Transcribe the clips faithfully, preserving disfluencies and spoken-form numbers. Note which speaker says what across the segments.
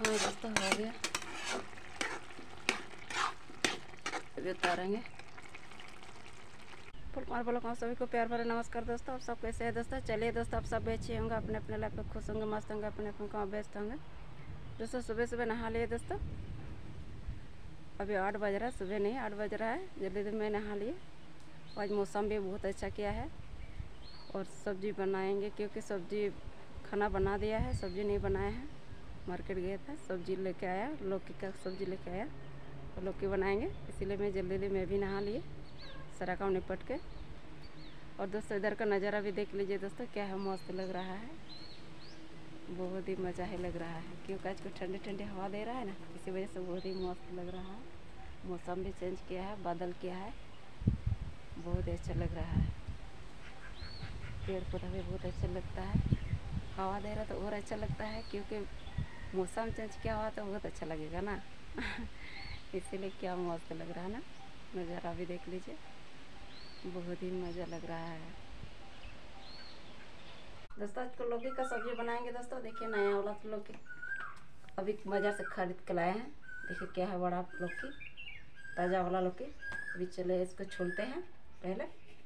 Speaker 1: है दोस्तों, हो गया। अभी उतारेंगे। फुलमार ब्लॉग में सभी को प्यार भरा नमस्कार दोस्तों। आप सब कैसे हैं दोस्तों? चलिए दोस्तों, आप सब अच्छे होंगे, अपने अपने लाइफ में खुश होंगे, मस्त होंगे, अपने अपने काम व्यस्त होंगे। दोस्तों सुबह सुबह नहा लिए दोस्तों। अभी आठ बज रहा है, सुबह नहीं आठ बज रहा है, जल्दी जल्दी मैं नहा लिए। आज मौसम भी बहुत अच्छा किया है और सब्जी बनाएंगे, क्योंकि सब्जी खाना बना दिया है, सब्जी नहीं बनाया है। मार्केट गया था, सब्जी लेके आया, लौकी का सब्जी लेके आया और लौकी बनाएंगे, इसीलिए मैं जल्दी जल्दी मैं भी नहा लिए, सारा काम निपट के। और दोस्तों इधर का नज़ारा भी देख लीजिए दोस्तों, क्या है, मस्त लग रहा है, बहुत ही मज़ा ही लग रहा है, क्योंकि आज को ठंडी ठंडी हवा दे रहा है ना, इसी वजह से बहुत ही मस्त लग रहा है। मौसम भी चेंज किया है, बादल किया है, बहुत ही अच्छा लग रहा है। पेड़ पौधा भी बहुत अच्छा लगता है, हवा दे रहा तो और अच्छा लगता है, क्योंकि मौसम चेंज किया हुआ तो बहुत अच्छा लगेगा ना। इसीलिए क्या मस्त लग रहा है ना, नज़ारा भी देख लीजिए, बहुत ही मज़ा लग रहा है। दोस्तों आज को लौकी का सब्जी बनाएंगे दोस्तों। देखिए नया वाला लौकी अभी बाजार से खरीद के लाए हैं। देखिए क्या है, बड़ा लौकी, ताज़ा वाला लौकी। अभी चले इसको छोलते हैं, पहले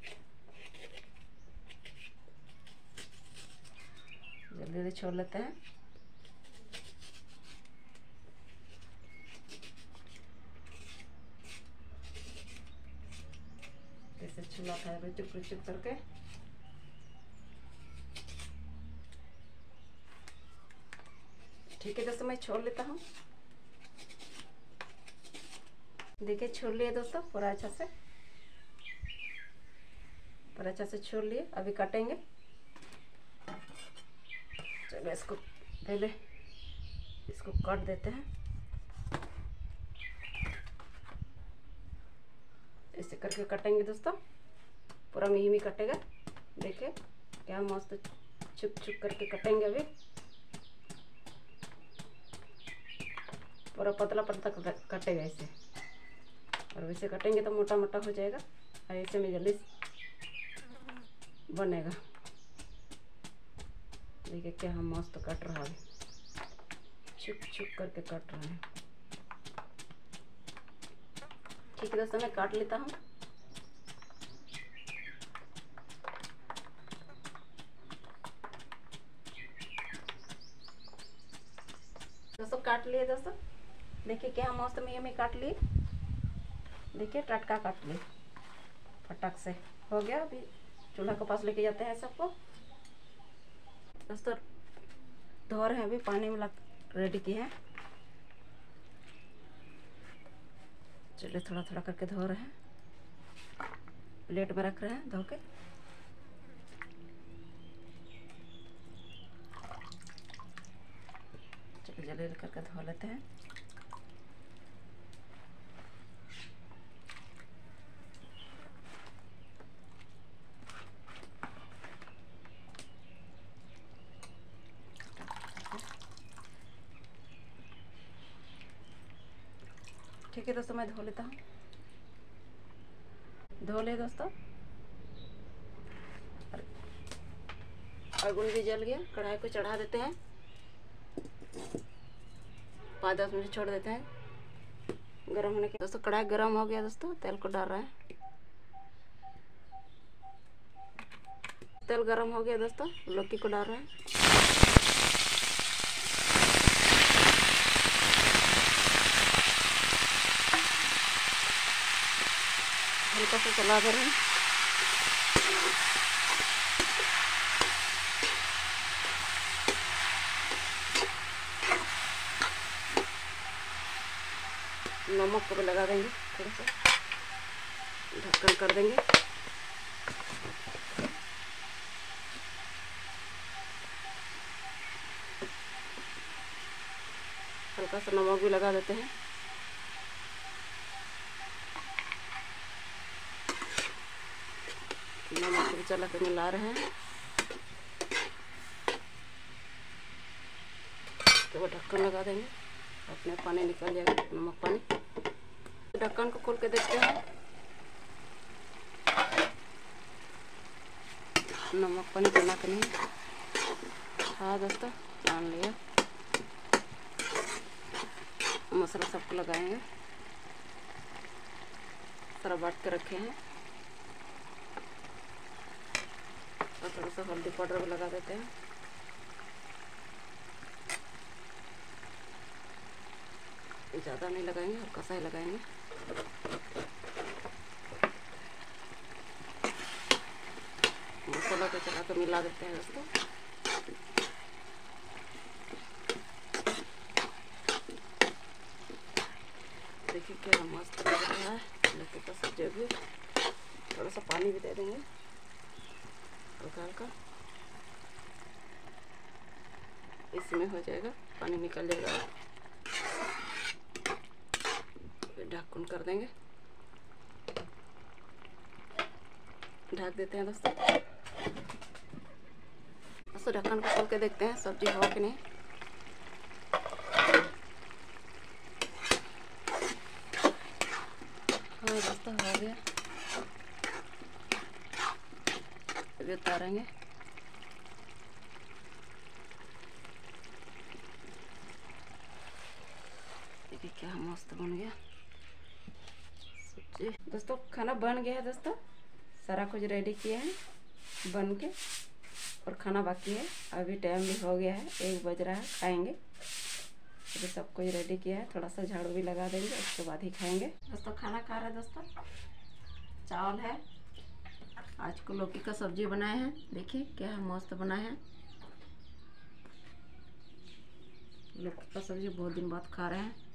Speaker 1: जल्दी जल्दी छोल लेते हैं। जैसे छुला था रुचुक रुचुक करके। ठीक है दोस्तों, मैं छोड़ लेता हूँ। देखिए छोड़ लिए दोस्तों, पूरा अच्छा से पूरा अच्छा से छोड़ लिए। अभी काटेंगे। चलो इसको पहले इसको काट देते हैं, ऐसे करके काटेंगे दोस्तों, पूरा मिही में कटेगा। देखिए क्या मस्त छुक छुक करके कटेंगे। अभी पूरा पतला पतला कटेगा ऐसे, और वैसे कटेंगे तो मोटा मोटा हो जाएगा, और ऐसे में जल्दी बनेगा। देखिए क्या हम मस्त कट रहा है, छुक छुक करके कट रहे हैं। ठीक है दोस्तों, मैं काट लेता हूँ। दोस्तों काट लिए दोस्तों, देखिए क्या मस्त में में काट लिए। देखिए टटका काट लिए, फटक से हो गया। अभी चूल्हा के पास लेके जाते हैं सबको। दोस्तों धो रहे हैं, अभी पानी में रेडी किए हैं। चलिए थोड़ा थोड़ा करके धो रहे हैं, प्लेट में रख रहे हैं धो के। चलिए जल्दी जल्दी करके धो लेते हैं। ठीक है दोस्तों, मैं धो लेता हूँ। धो ले दोस्तों, अगुन भी जल गया। कढ़ाई को चढ़ा देते हैं, पाँच दस मिनट छोड़ देते हैं गरम होने के। दोस्तों कढ़ाई गरम हो गया दोस्तों, तेल को डाल रहे हैं। तेल गरम हो गया दोस्तों, लौकी को डाल रहे हैं। हल्का सा चला दे रहे हैं। नमक को भी लगा देंगे, थोड़ा सा ढक्कन कर देंगे। हल्का सा नमक भी लगा देते हैं। नमक को भी चला के मिला रहे हैं, तो वो ढक्कन लगा देंगे, अपने पानी निकल जाएगा, नमक पानी। ढक्कन को खोल के देखते हैं, नमक पानी बना के नहीं। हाँ दोस्तों जान लिया, मसाला सबको लगाएंगे। सारा बांट के रखे हैं और थोड़ा सा हल्दी पाउडर भी लगा देते हैं। ज़्यादा नहीं लगाएंगे, हल्का सा ही लगाएंगे। मसाला को चला कर मिला देते हैं दोस्तों। देखिए क्या मस्त लग रहा है लौकी का सब्जी। भी थोड़ा सा पानी भी दे देंगे हल्का हल्का, इसमें हो जाएगा, पानी निकल जाएगा। फिर ढक्कन कर देंगे, ढक देते हैं दोस्तों। दोस्तों ढक्कन को खोल के देखते हैं सब्जी हो कि नहीं। हाँ दोस्तों हो गया। अभी उतारेंगे। देखिए क्या मस्त बन गया सब्जी। दोस्तों खाना बन गया है दोस्तों, सारा कुछ रेडी किए हैं बन के, और खाना बाकी है। अभी टाइम भी हो गया है, एक बज रहा है, खाएंगे। अभी सब कुछ रेडी किया है, थोड़ा सा झाड़ू भी लगा देंगे, उसके बाद ही खाएंगे। दोस्तों खाना खा रहे हैं दोस्तों। चावल है, आज को लौकी का सब्जी बनाए हैं। देखिए क्या मस्त बनाए हैं। लौकी का सब्जी बहुत दिन बाद खा रहे हैं।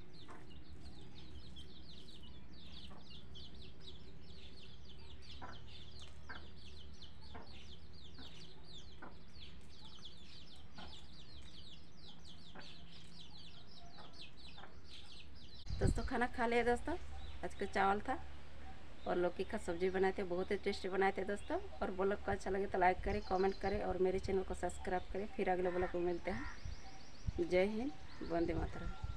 Speaker 1: दोस्तों खाना खा लिया दोस्तों। आज का चावल था और लौकी का सब्जी बनाए थे, बहुत ही टेस्टी बनाए थे दोस्तों। और ब्लॉग को अच्छा लगे तो लाइक करें, कमेंट करें और मेरे चैनल को सब्सक्राइब करें। फिर अगले ब्लॉग में मिलते हैं। जय हिंद, वंदे मातरम।